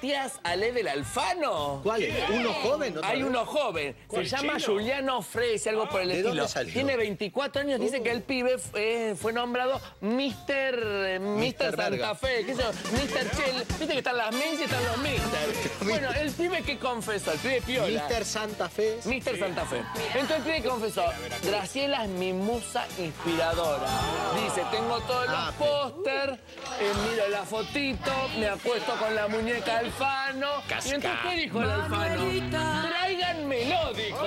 Matías Aleve Alfano. ¿Cuál es? ¿Uno joven? Hay uno joven. Se llama Juliano Fresi, algo por el ¿de estilo. dónde salió? Tiene 24 años. Dice que el pibe fue nombrado Mister Santa Fe. ¿Qué sé yo? Mister Chel. Viste que están las Men's y están los Mister. Bueno, el pibe que confesó, el pibe piola. Mister Santa Fe. Mister Santa Fe. Entonces el pibe que confesó, Graciela es mi musa inspiradora. Dice, tengo todos los póster, miro la fotito, me acuesto con la muñeca Alfano. Y entonces, ¿qué dijo el Alfano? Tráiganmelo, dijo.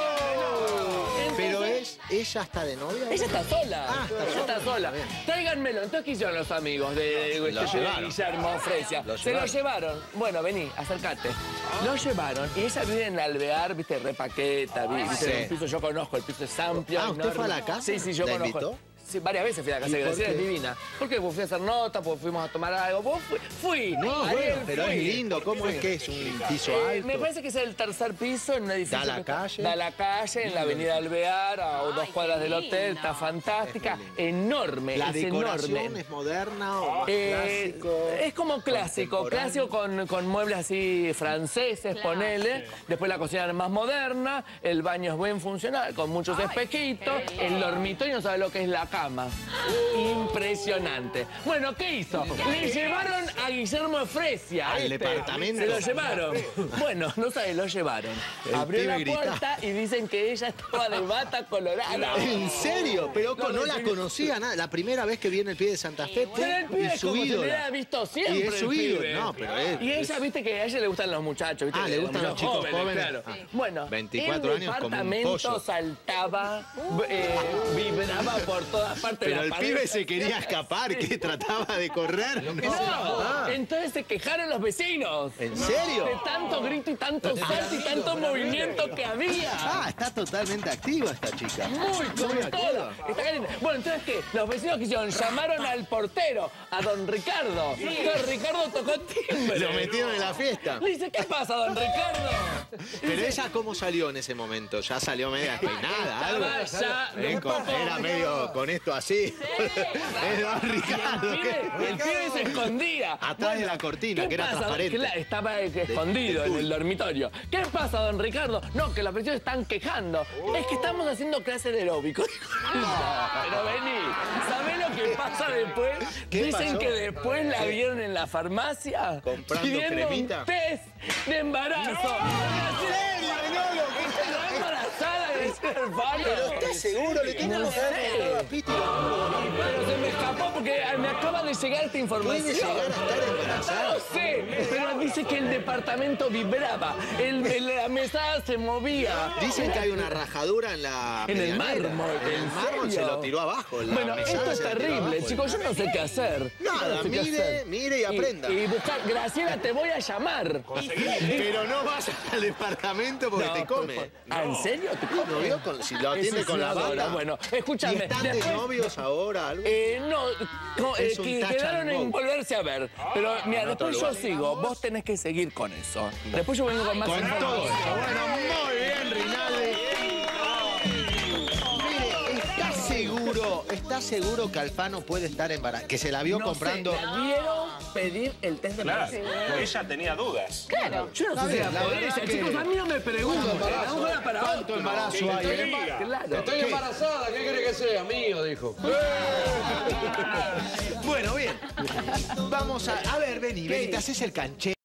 Pero ella está de novia. Ella está sola. Ah, ella está sola. Tráiganmelo. Entonces, ¿qué hicieron los amigos de Guillermo Fresia? Se lo llevaron. Bueno, vení, acércate. Lo llevaron y ella vive en Alvear, viste, repaqueta, viste, el piso yo conozco, el piso es amplio. Ah, ¿usted fue a la casa? Sí, sí, yo conozco. ¿La invitó? Sí, varias veces fui a la casa de Graciela, es divina. ¿Por qué? Pues fui a hacer nota, pues fuimos a tomar algo. Pues fui. No, Ariel, bueno, pero fui. es lindo. ¿Cómo es que es un piso alto? Me parece que es el tercer piso en un edificio. ¿Da la calle? Da la calle, en la avenida Alvear, a 2 cuadras del hotel. Está fantástica. Enorme, ¿La es decoración enorme. es moderna o más clásico? Es como clásico con muebles así franceses, ponele. Después la cocina es más moderna, el baño es buen funcional, con muchos espejitos, el dormitorio no sabe lo que es la cama. Impresionante. Bueno, ¿qué hizo? Le llevaron a Guillermo Fresia. ¿Al departamento? Se lo llevaron. Bueno, no sabe, lo llevaron. Abrió la puerta y dicen que ella estaba de bata colorada. ¿En serio? Pero no la conocía nada. La primera vez que viene el pibe de Santa Fe Pero el pibe y es su como si le ídola. hubiera visto siempre. Y es su el pibe. ídolo. No, pero es... Y ella, viste que a ella le gustan los muchachos, ¿viste? Ah, le gustan los chicos jóvenes. Claro. Bueno, 24 el años como un departamento pollo. saltaba, vibraba por todas partes. Pero el pibe se quería escapar, que trataba de correr. No, entonces se quejaron los vecinos. ¿En serio? De tanto grito y tanto salto y tanto movimiento que había. Ah, está totalmente activa esta chica. Muy todo. Está caliente. Bueno, entonces, ¿qué? Los vecinos que hicieron, llamaron al portero, a don Ricardo. Entonces Ricardo tocó timbre. Lo metieron en la fiesta. Le dice, ¿qué pasa, don Ricardo? Pero ella, ¿cómo salió en ese momento? ¿Ya salió media despeinada? ¿Algo? Era medio con esto así. Es don Ricardo. El pibe se escondía. Atrás de la cortina, que era transparente. Estaba escondido en el dormitorio. ¿Qué pasa, don Ricardo? No, que los vecinos están quejando. Es que estamos haciendo clase de aeróbico. Pero vení, ¿sabés lo que pasa después? Dicen pasó? que después la vieron en la farmacia Comprando pidiendo cremita. un test de embarazo. ¿Está embarazada de ser Alfano? Pero ¿estás seguro? Le tienen que haber a Piti. Pero se me escapó porque me acaba de llegar esta información. ¿Puede llegar a estar embarazada? No sé, pero dice que el departamento vibraba, la mesada se movía. Dicen que hay una rajadura en la En el medianera. mármol. En el mármol se lo tiró abajo. La Bueno, mesada esto es se la tiró terrible, abajo. chicos, yo no sé qué hacer. Nada, No sé qué hacer. mire y aprenda. Y buscar, Graciela, te voy a llamar. Pero no vayas al departamento porque te come. ¿Ah, en serio? ¿Te come? ¿No vio? Si lo atiende con la bata. Bueno, ¿Y escúchame. están de novios ahora? ¿Algo? Es un que touch quedaron and en go. volverse a ver. Pero mira, después yo sigo. Vos tenés que seguir con eso. Después yo vengo con más Con información. todo eso. Bueno, muy bien, Rinaldi. Mire, ¿está seguro que Alfano puede estar embarazada? Que se la vio comprando... Sé, me vieron pedir el test de embarazo. Ella tenía dudas. Claro, yo no sé si la pobreza, chicos, a mí no me preguntan. ¿Cuánto embarazo hay? Claro. Estoy embarazada, ¿qué quiere que sea? Mío, dijo. Bueno, bien. Vamos a ver, vení, te haces el canchero.